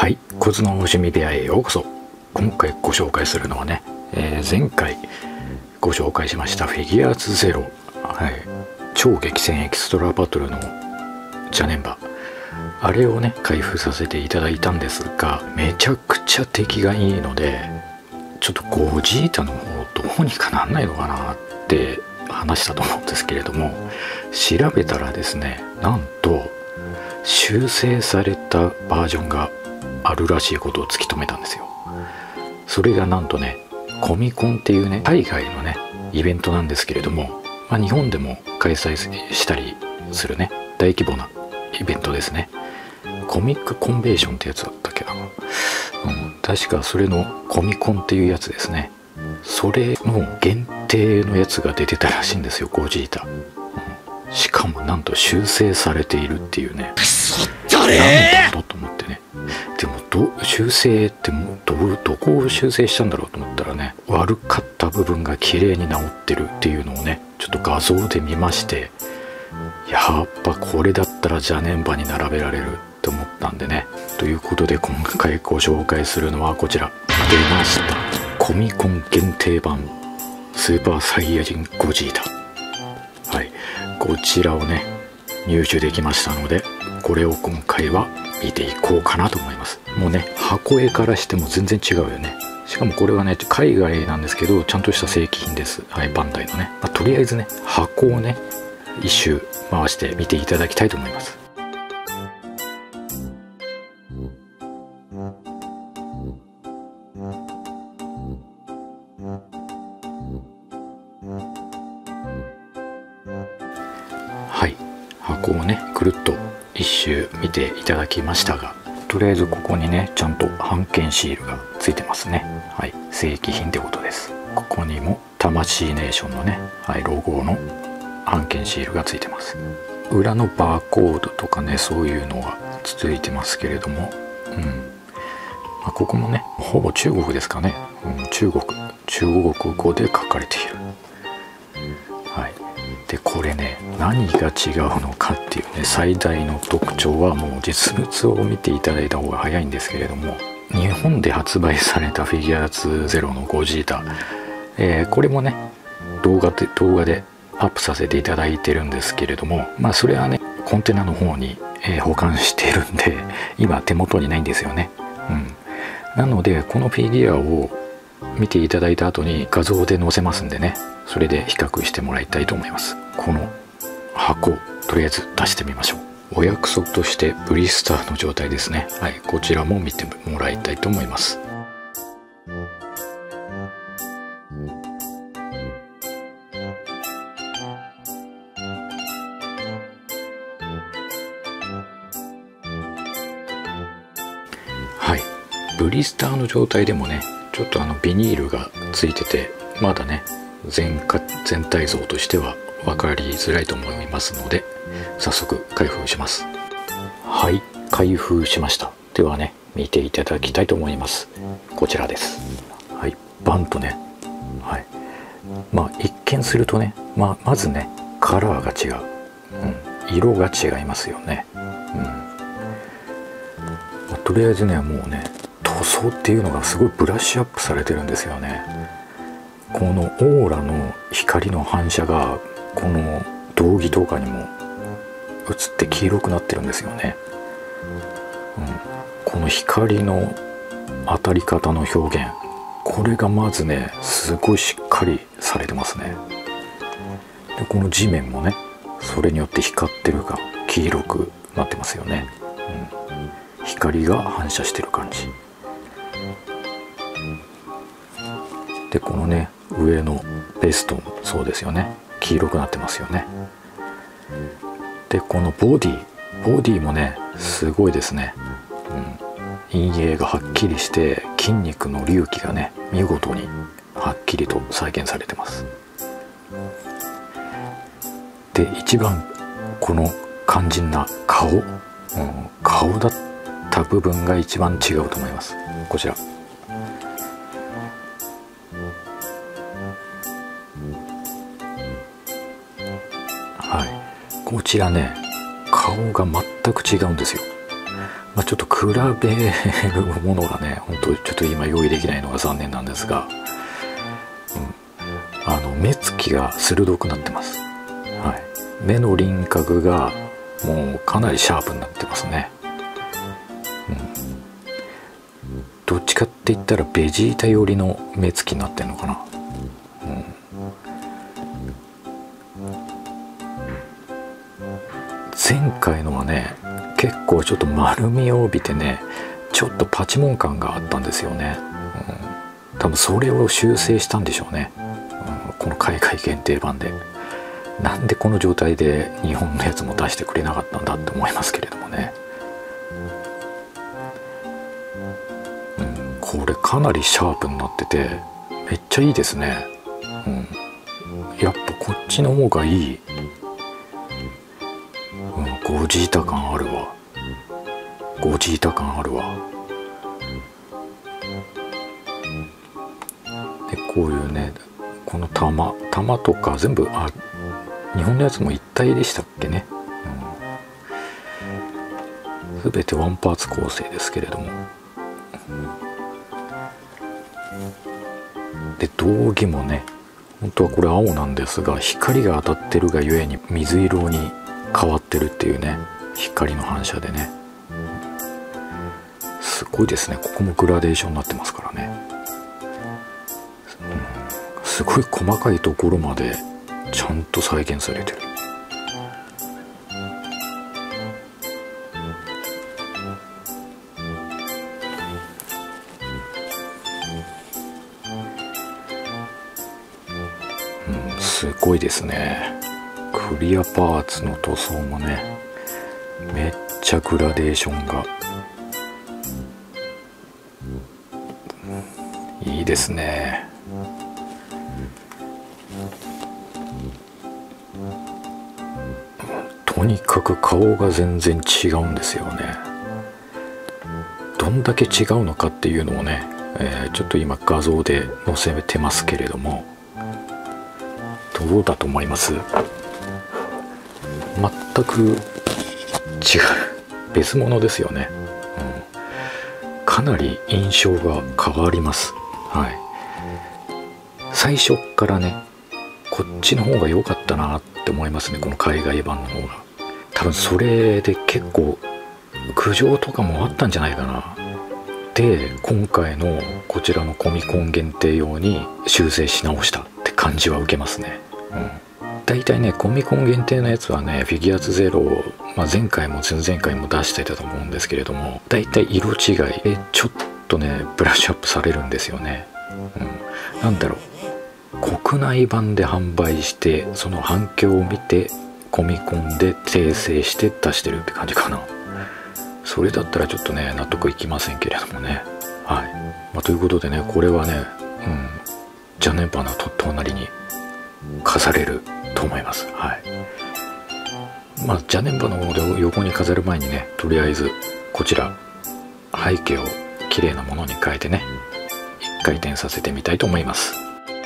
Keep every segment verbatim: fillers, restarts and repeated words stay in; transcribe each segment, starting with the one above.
はい、コツの趣味部屋へようこそ。今回ご紹介するのはね、えー、前回ご紹介しましたフィギュアーツゼロ、はい、超激戦エキストラバトルの邪念場、あれをね開封させていただいたんですが、めちゃくちゃ出来がいいので、ちょっとゴジータの方どうにかなんないのかなって話したと思うんですけれども、調べたらですね、なんと修正されたバージョンがあるらしいことを突き止めたんですよ。それがなんとね、コミコンっていうね、海外のねイベントなんですけれども、まあ、日本でも開催したりするね大規模なイベントですね。コミックコンベンションってやつだったっけな、うん、確かそれのコミコンっていうやつですね。それの限定のやつが出てたらしいんですよ、ゴジータ、うん、しかもなんと修正されているっていうね。なんだろうと思ってね。でもど修正ってもう ど, どこを修正したんだろうと思ったらね、悪かった部分が綺麗に治ってるっていうのをねちょっと画像で見まして、やっぱこれだったら邪念場に並べられると思ったんでね。ということで今回ご紹介するのはこちら、出ました、コミコン限定版スーパーサイヤ人ゴジータ。はい、こちらをね入手できましたので、これを今回は見ていこうかなと思います。もうね箱絵からしても全然違うよね。しかもこれはね海外なんですけどちゃんとした正規品です。はい、バンダイのね、まあ、とりあえずね箱をね一周回して見ていただきたいと思います。はい、箱をねくるっと一周見ていただきましたが、とりあえずここにねちゃんと版権シールがついてますね。はい、正規品ってことです。ここにも魂ネーションのね、はい、ロゴの版権シールがついてます。裏のバーコードとかねそういうのがついてますけれども、うん、まあ、ここもねほぼ中国ですかね、うん、中国中国語で書かれている。はい、でこれね何が違うのかっていうね最大の特徴は、もう実物を見ていただいた方が早いんですけれども、日本で発売されたフィギュアーツゼロのゴジータ、えー、これもね動画で動画でアップさせていただいてるんですけれども、まあそれはねコンテナの方に、えー、保管してるんで今手元にないんですよね。うん、なのでこのフィギュアを見ていただいた後に画像で載せますんでね、それで比較してもらいたいと思います。この箱とりあえず出してみましょう。お約束としてブリスターの状態ですね。はい、こちらも見てもらいたいと思います。はい、ブリスターの状態でもねちょっとあのビニールがついてて、まだね 全, 全体像としては分かりづらいと思いますので、早速開封します。はい、開封しました。ではね見ていただきたいと思います。こちらです。はい、バンとね、はい、まあ一見するとね、まあ、まずねカラーが違う、うん、色が違いますよね。うん、まあ、とりあえずねもうね塗装っていうのがすごいブラッシュアップされてるんですよね。このオーラの光の反射がこの道着とかにも映って黄色くなってるんですよね。うん、この光の当たり方の表現、これがまずねすごいしっかりされてますね。でこの地面もねそれによって光ってるが黄色くなってますよね。うん、光が反射してる感じで、このね上のベストもそうですよね、黄色くなってますよね。でこのボディボディもねすごいですね。うん、陰影がはっきりして筋肉の隆起がね見事にはっきりと再現されてます。で一番この肝心な顔、うん、顔だった部分が一番違うと思います。こちらはい、こちらね顔が全く違うんですよ。 まあ、ちょっと比べるものがね、本当ちょっと今用意できないのが残念なんですが、うん、あの目つきが鋭くなってます。はい、目の輪郭がもうかなりシャープになってますね。うん、どっちかって言ったらベジータ寄りの目つきになってんのかな。うん、前回のはね、結構ちょっと丸みを帯びてね、ちょっとパチモン感があったんですよね。うん、多分それを修正したんでしょうね。うん、この海外限定版で。なんでこの状態で日本のやつも出してくれなかったんだって思いますけれどもね。うん、これかなりシャープになっててめっちゃいいですね。うん、やっぱこっちの方がいい。うん、ゴジータ感あるわ。ゴジータ感あるわ。でこういうね、この玉玉とか全部、あ、日本のやつも一体でしたっけね。うん、全てワンパーツ構成ですけれども、で道着もね、本当はこれ青なんですが、光が当たってるがゆえに水色に変わってるっていうね、光の反射でね、すごいですね。ここもグラデーションになってますからね。うん、すごい細かいところまでちゃんと再現されてる。うん、すごいですね。クリアパーツの塗装もね、めっちゃグラデーションがいいですね。とにかく顔が全然違うんですよね。どんだけ違うのかっていうのをね、えー、ちょっと今画像で載せてますけれども、どうだと思います？全く違う、別物ですよね。うん、かなり印象が変わります。はい、最初からね、こっちの方が良かったなって思いますね。この海外版の方が。多分それで結構苦情とかもあったんじゃないかな。で今回のこちらのコミコン限定用に修正し直したって感じは受けますね。うん、だいたいね、コミコン限定のやつはね、フィギュアーツゼロを、まあ、前回も前々回も出してたと思うんですけれども、だいたい色違いでちょっとねブラッシュアップされるんですよね。うん、なんだろう、国内版で販売してその反響を見てコミコンで訂正して出してるって感じかな。それだったらちょっとね納得いきませんけれどもね。はい、まあ、ということでね、これはね、うん、邪念花と隣に飾れると思います。はい、まあ邪念花を横に飾る前にね、とりあえずこちら背景を綺麗なものに変えてね、一回転させてみたいと思います。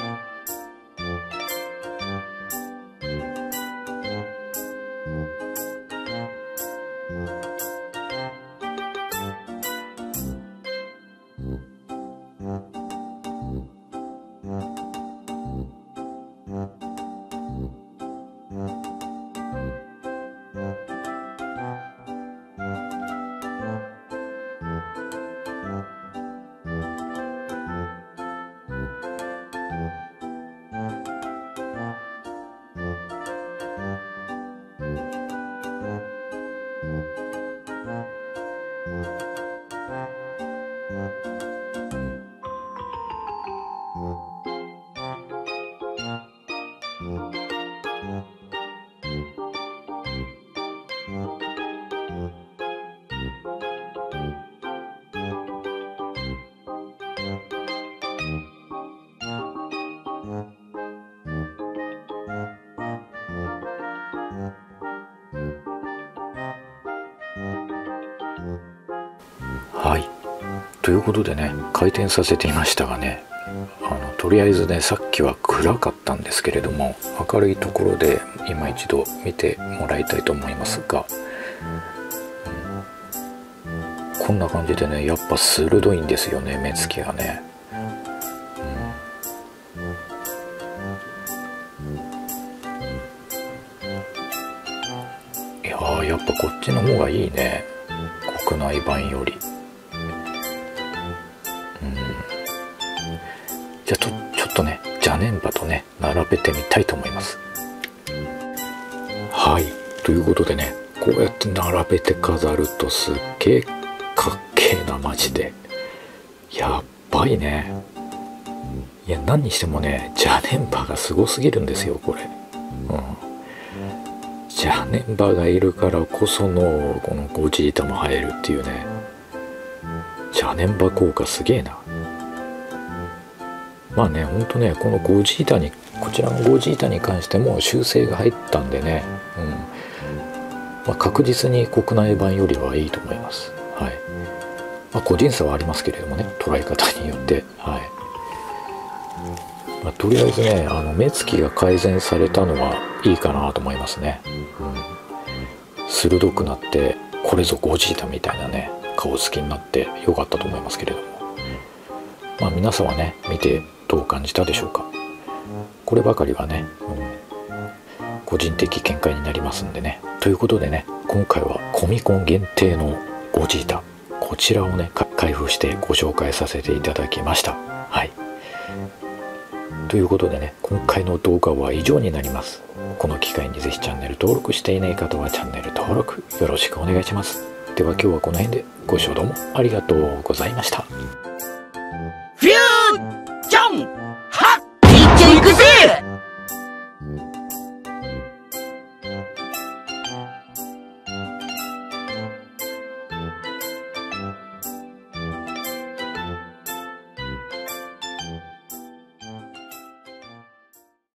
はい、ということでね、回転させていましたがね、あのとりあえずね、さっきは暗かったんですけれども、明るいところで今一度見てもらいたいと思いますが、 こんな感じでね、やっぱ鋭いんですよね、目つきがね。うん、いやー、やっぱこっちの方がいいね、国内版より。うん、じゃあちょ、ちょっとね、邪念波とね、並べてみたいと思います。はい、ということでね、こうやって並べて飾るとすっげえかっけえな、マジで。やっばいね。いや、何にしてもね、邪念波がすごすぎるんですよ、これ。うん。邪念波がいるからこその、このゴジータも入るっていうね。邪念波効果すげえな。まあね、ほんとね、このゴジータに、こちらのゴジータに関しても修正が入ったんでね、うん。まあ、確実に国内版よりはいいと思います。はい。まあ、個人差はありますけれどもね、捉え方によって。はい。まあ、とりあえずね、あの目つきが改善されたのはいいかなと思いますね。うん、鋭くなって、これぞゴジータみたいなね、顔つきになってよかったと思いますけれども。まあ皆さんはね、見てどう感じたでしょうか。こればかりはね、うん、個人的見解になりますんでね。ということでね、今回はコミコン限定のゴジータ、こちらをね、開封してご紹介させていただきました。はい。ということでね、今回の動画は以上になります。この機会にぜひチャンネル登録していない方はチャンネル登録よろしくお願いします。では今日はこの辺でご視聴どうもありがとうございました。